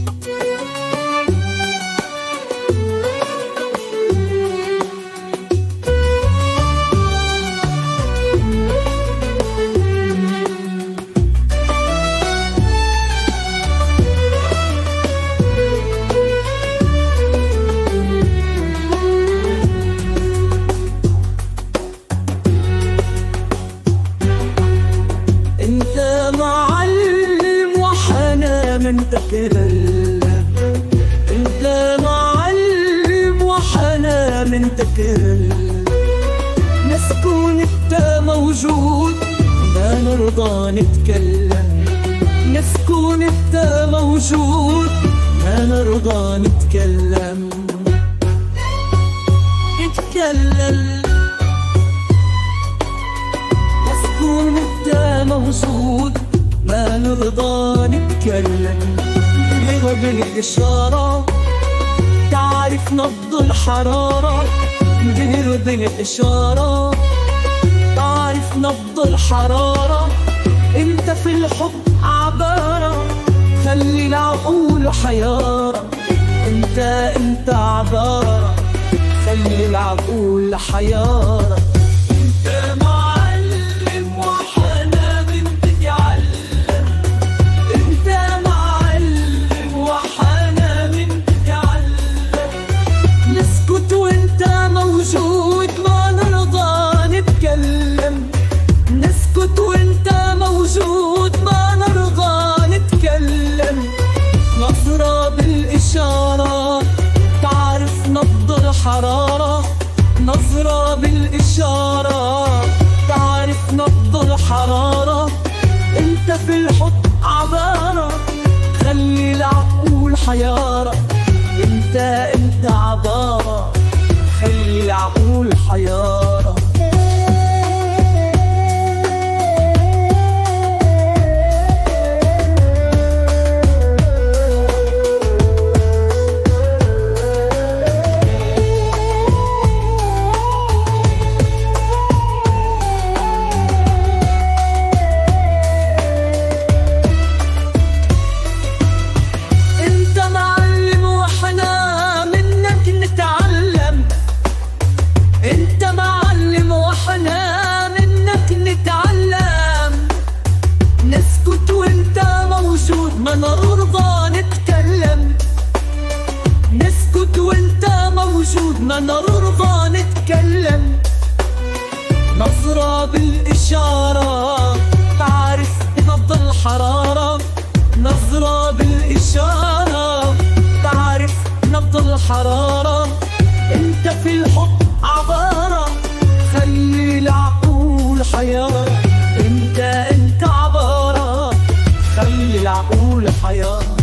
انت معلم وحنان تكلم، انت معلم وحنان تكلم، نسكن انت موجود ما نرضى نتكلم، نسكن انت موجود ما نرضى نتكلم. اتكلم نسكن انت موجود ما نرضى نتكلم. بالإشارة تعرف نبض الحرارة، بالإشارة تعرف نبض الحرارة. انت في الحب عبارة خلي العقول حيارة، انت عبارة خلي العقول حيارة. انت معلم وحنان تتعلم، انت معلم وحنان تتعلم، نسكت وانت موجود ما نرضى نتكلم، نسكت وانت موجود ما نرضى نتكلم. نظرة بالإشارة تعرف نبض الحرارة، نظرة بالإشارة تعرف نبض الحرارة. انت في الحب عبارة خلي العقول حيارة، انت عبارة خلي العقول حيارة. انت معلم واحنا منك نتعلم، نسكت وانت موجود ما نرضى نتكلم، نسكت وانت موجود ما نرضى نتكلم. نظرة بالإشارة تعرف نبض الحرارة، نظرة بالإشارة تعرف نبض الحرارة. انت في الحب عبارة خلي العقول حيارة، انت عبارة خلي العقول حيارة.